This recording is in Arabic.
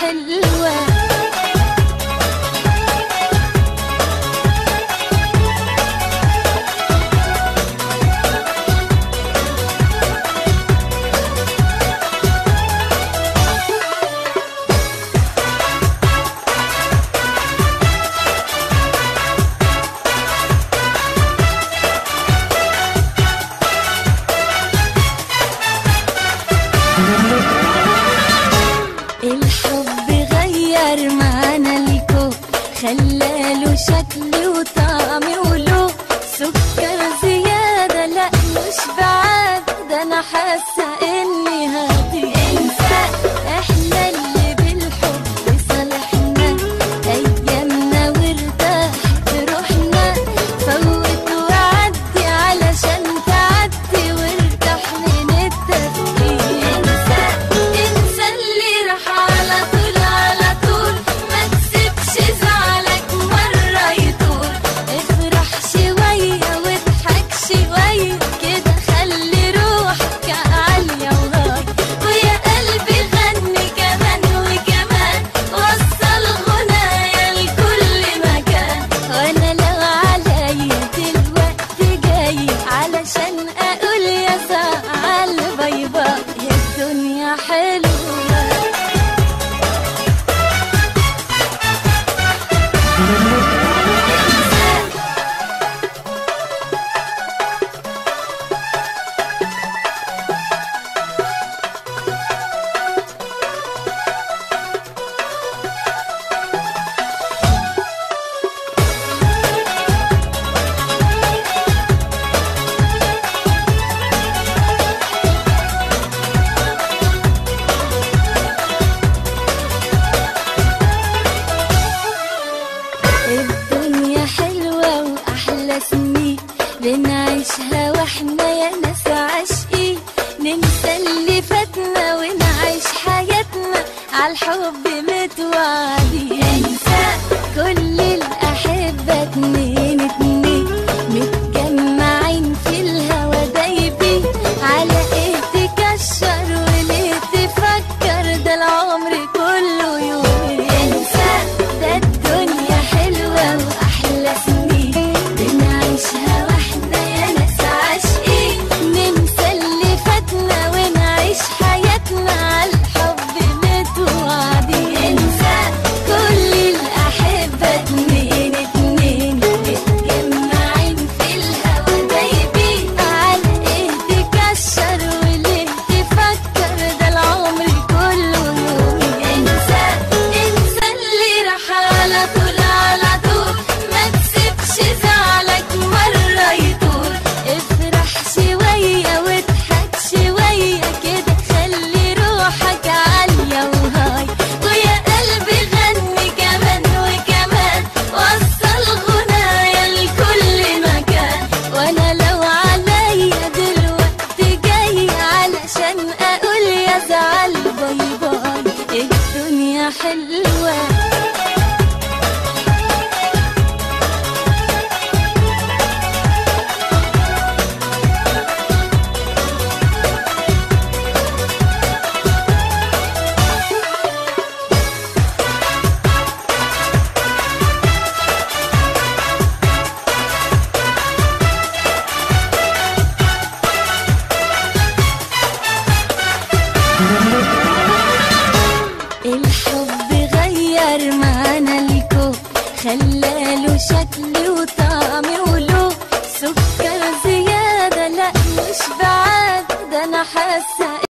حلوة. الحب غير معانا الكون، خلاله شكل وطعم ولون، سكر زيادة لا مش بعاد، ده انا حاسة اني هتنسى. احنا اللي بالحب صالحنا ايامنا وارتاحت روحنا، فوت وعدي علشان تعدي وارتاح من التفكير. انسى اللي راح على طول على طول، ما تسيبش زعلك مرة يطول، افرح شوية واضحك شوية كده، خلي روحك عالية وهاي، ويا قلبي غني كمان وكمان، وصل غنايا لكل مكان. وانا لو عليا دلوقتي جاي علشان اقول يا زعل باي باي، يا الدنيا حلوة. الدنيا حلوة وأحلى سنين بنعيشها واحنا يا ناس عاشقين، ننسى اللي فاتنا ونعيش حياتنا عالحب متوعدين. انسى كل الأحبة اتنين اتنين متجمعين في الهوا دايبين، على ايه تكشر وليه تفكر، ده العمر كله يومين. انسى ده الدنيا حلوة وأحلى سنين بنعيشها واحنا يا ناس عاشقين، ننسى اللي فاتنا ونعيش حياتنا عالحب متوعدين. انسى كل الأحبة اتنين اتنين متجمعين في الهوا دايبين، على ايه تكشر وليه تفكر، ده العمر كله يومين. انسى اللي راح على طول على طول، ما تسيبش زعلك مرة يطول، افرح شوية واضحك شوية كده، خلي روحك عالية وهاي، ويا قلبي غني كمان وكمان، وصل غنايا لكل مكان. وانا لو عليا دلوقتي جاي علشان اقول يا زعل باي باي، الدنيا حلوة. الحب غير معانا الكون، خلاله شكل وطعم ولون، سكر زيادة لا مش بعاد، ده انا حاسة